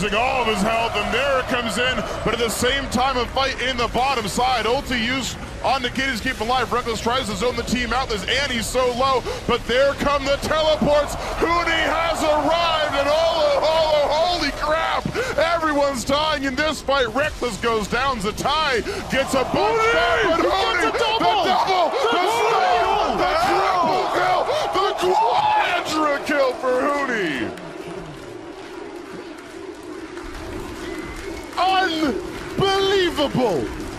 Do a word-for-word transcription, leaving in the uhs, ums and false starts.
losing all of his health, and there comes in, but at the same time a fight in the bottom side. Ulti used on the kid is keeping alive. Reckless tries to zone the team out. This Annie's so low, but there come the teleports. Huni has arrived, and oh, oh, oh, holy crap! Everyone's dying in this fight. Reckless goes down. Zatai gets a bump shot, but Huni, the double, the, the steal, the triple kill, the quadra kill for Huni. Unbelievable!